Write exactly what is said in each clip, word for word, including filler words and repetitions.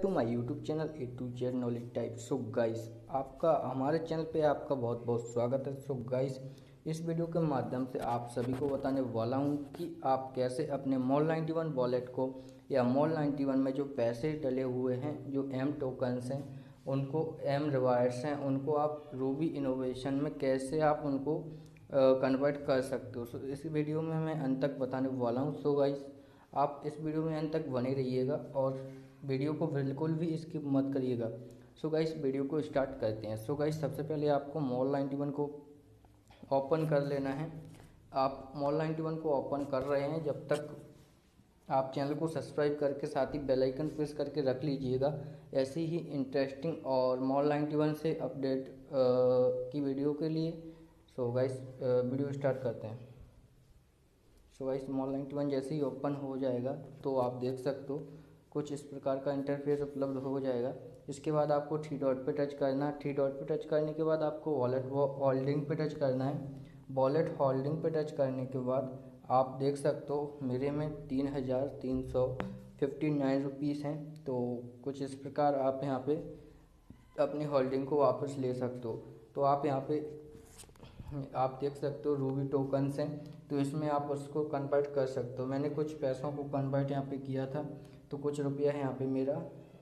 To my YouTube channel A to Z knowledge type. So guys, आपका हमारे channel पे आपका बहुत बहुत स्वागत है। सो गाइस, इस वीडियो के माध्यम से आप सभी को बताने वाला हूं कि आप कैसे अपने मॉल नाइन्टी वन वॉलेट को या मॉल नाइन्टी वन में जो पैसे डले हुए हैं, जो एम टोकन्स हैं, उनको एम रिवार्ड्स हैं, उनको आप रूबी इनोवेशन में कैसे आप उनको कन्वर्ट कर सकते हो। सो इस वीडियो में मैं अंत तक बताने वाला हूँ। सो गाइस, आप इस वीडियो में अंत तक बने रहिएगा और वीडियो को बिल्कुल भी स्किप मत करिएगा। सो गाइस, वीडियो को स्टार्ट करते हैं। सो गाइस, सबसे पहले आपको मॉल नाइन्टी वन को ओपन कर लेना है। आप मॉल नाइन्टी वन को ओपन कर रहे हैं, जब तक आप चैनल को सब्सक्राइब करके साथ ही बेल आइकन प्रेस करके रख लीजिएगा ऐसी ही इंटरेस्टिंग और मॉल नाइन्टी वन से अपडेट की वीडियो के लिए। सो गाइस, वीडियो स्टार्ट करते हैं। So guys, Mall ninety one जैसे ही ओपन हो जाएगा तो आप देख सकते हो कुछ इस प्रकार का इंटरफेस उपलब्ध हो जाएगा। इसके बाद आपको थ्री डॉट पे टच करना है। थ्री डॉट पे टच करने के बाद आपको वॉलेट होल्डिंग पे टच करना है। वॉलेट होल्डिंग पे टच करने के बाद आप देख सकते हो मेरे में तीन हज़ार तीन सौ फिफ्टी नाइन रुपीज़ हैं। तो कुछ इस प्रकार आप यहाँ पे अपनी होल्डिंग को वापस ले सकते हो। तो आप यहाँ पे आप देख सकते हो रूबी टोकन्स हैं, तो इसमें आप उसको कन्वर्ट कर सकते हो। मैंने कुछ पैसों को कन्वर्ट यहाँ पे किया था, तो कुछ रुपया यहाँ पे मेरा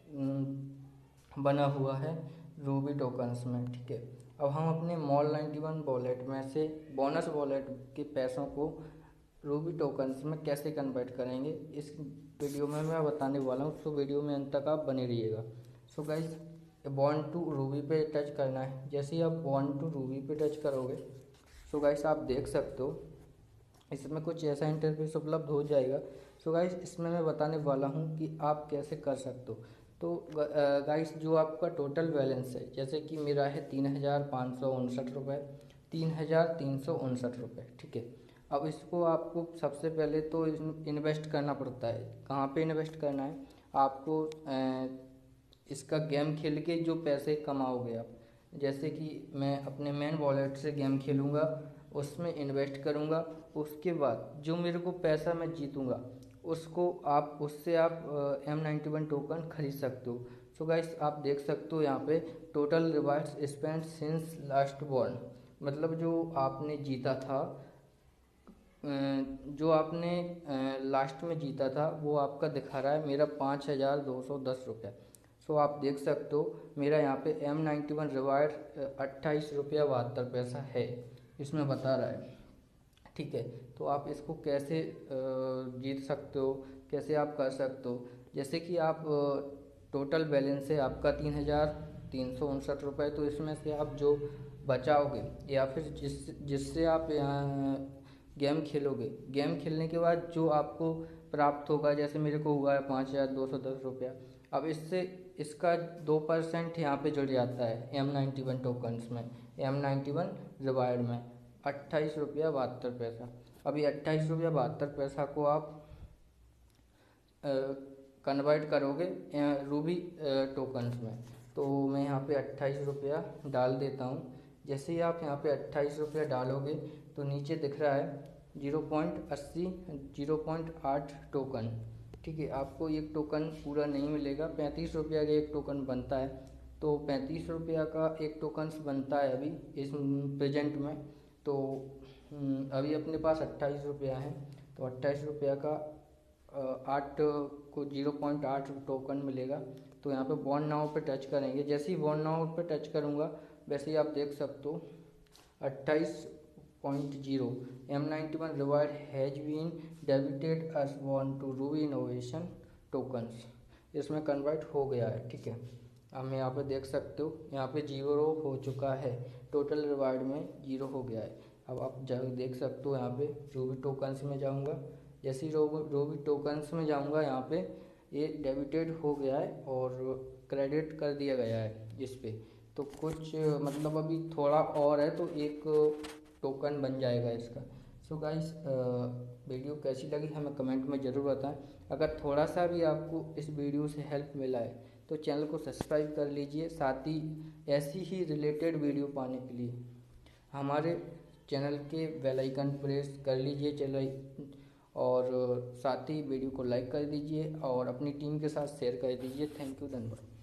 बना हुआ है रूबी टोकन्स में। ठीक है, अब हम अपने मॉल नाइन्टी वन वॉलेट में से बोनस वॉलेट के पैसों को रूबी टोकन्स में कैसे कन्वर्ट करेंगे, इस वीडियो में मैं बताने वाला हूँ। सो वीडियो में अंत तक आप बने रहिएगा। So guys, bond to ruby पे टच करना है। जैसे ही आप बॉन्ड टू रूबी पे टच करोगे, सो गाइस आप देख सकते हो इसमें कुछ ऐसा इंटरफेस उपलब्ध हो जाएगा। सो गाइस, इसमें मैं बताने वाला हूँ कि आप कैसे कर सकते हो। तो गाइस, जो आपका टोटल बैलेंस है, जैसे कि मेरा है तीन हज़ार पाँच सौ उनसठ रुपये तीन हज़ार तीन सौ उनसठ रुपये ठीक है। अब इसको आपको सबसे पहले तो इन्वेस्ट करना पड़ता है। कहाँ पे इन्वेस्ट करना है आपको? आ, इसका गेम खेल के जो पैसे कमाओगे आप, जैसे कि मैं अपने मेन वॉलेट से गेम खेलूँगा, उसमें इन्वेस्ट करूँगा, उसके बाद जो मेरे को पैसा मैं जीतूँगा उसको आप उससे आप एम नाइन्टी वन टोकन खरीद सकते हो। सो गाइस, आप देख सकते हो यहाँ पे total rewards spend since last bond, मतलब जो आपने जीता था, जो आपने लास्ट में जीता था वो आपका दिखा रहा है मेरा पाँच हज़ार दो सौ दस रुपये। सो आप देख सकते हो मेरा यहाँ पे एम नाइन्टी वन रिवार्ड अट्ठाईस रुपया बहत्तर पैसा है, इसमें बता रहा है। ठीक है, तो आप इसको कैसे जीत सकते हो, कैसे आप कर सकते हो? जैसे कि आप टोटल बैलेंस है आपका तीन हज़ार तीन सौ उनसठ रुपये, तो इसमें से आप जो बचाओगे या फिर जिस जिससे आप यहाँ गेम खेलोगे, गेम खेलने के बाद जो आपको प्राप्त होगा, जैसे मेरे को हुआ है पाँच हज़ार दो सौ दस रुपया। अब इससे इसका दो परसेंट यहाँ पे जुड़ जाता है एम नाइन्टी वन टोकन्स में, एम नाइन्टी वन रिवार्ड में अट्ठाईस रुपया बहत्तर पैसा। अभी अट्ठाईस रुपया बहत्तर पैसा को आप कन्वर्ट करोगे रूबी टोकन्स में। तो मैं यहाँ पे अट्ठाईस रुपया डाल देता हूँ। जैसे ही आप यहाँ पे अट्ठाईस रुपया डालोगे तो नीचे दिख रहा है जीरो पॉइंट अस्सी जीरो पॉइंट आठ टोकन। ठीक है, आपको एक टोकन पूरा नहीं मिलेगा, पैंतीस रुपया का एक टोकन बनता है। तो पैंतीस रुपया का एक टोकन्स बनता है अभी इस प्रेजेंट में। तो अभी अपने पास अट्ठाईस रुपया है, तो अट्ठाईस रुपया का आठ को जीरो पॉइंट आठ टोकन मिलेगा। तो यहाँ पे बॉन्ड नाउ पे टच करेंगे। जैसे ही बॉन्ड नाउ पे टच करूँगा वैसे ही आप देख सकते हो अट्ठाईस point zero M ninety one reward has been debited as one to ruby innovation tokens, इसमें कन्वर्ट हो गया है। ठीक है, अब यहाँ पे देख सकते हो यहाँ पे जीरो हो चुका है, टोटल रिवार्ड में जीरो हो गया है। अब आप देख सकते हो यहाँ पे रूबी टोकन्स में जाऊँगा। जैसे ही रूबी टोकन्स में जाऊँगा यहाँ पे ये डेबिटेड हो गया है और क्रेडिट कर दिया गया है इस पे। तो कुछ मतलब अभी थोड़ा और है तो एक टोकन बन जाएगा इसका। सो गाइस, वीडियो कैसी लगी हमें कमेंट में ज़रूर बताएं। अगर थोड़ा सा भी आपको इस वीडियो से हेल्प मिला है तो चैनल को सब्सक्राइब कर लीजिए, साथ ही ऐसी ही रिलेटेड वीडियो पाने के लिए हमारे चैनल के बेल आइकन प्रेस कर लीजिए चलो, और साथ ही वीडियो को लाइक कर दीजिए और अपनी टीम के साथ शेयर कर दीजिए। थैंक यू, धन्यवाद।